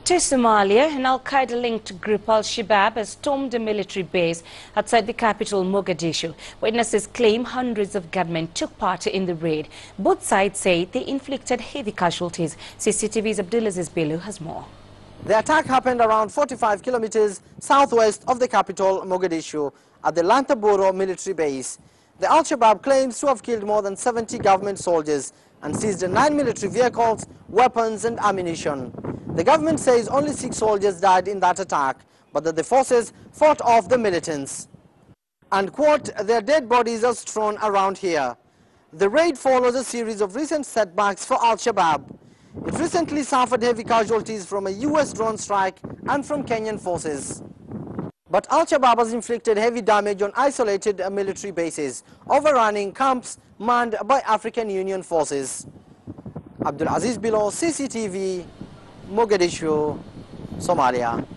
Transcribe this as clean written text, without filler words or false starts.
To Somalia, an al-Qaeda-linked group Al-Shabaab has stormed a military base outside the capital Mogadishu. Witnesses claim hundreds of gunmen took part in the raid. Both sides say they inflicted heavy casualties. CCTV's Abdulaziz Bello has more. The attack happened around 45 kilometers southwest of the capital Mogadishu at the Lantaburo military base. The Al-Shabaab claims to have killed more than 70 government soldiers and seized 9 military vehicles, weapons and ammunition. The government says only 6 soldiers died in that attack, but that the forces fought off the militants. And quote, their dead bodies are strewn around here. The raid follows a series of recent setbacks for Al-Shabaab. It recently suffered heavy casualties from a US drone strike and from Kenyan forces. But Al-Shabaab has inflicted heavy damage on isolated military bases, overrunning camps manned by African Union forces. Abdulaziz Bello, CCTV, Mogadishu, Somalia.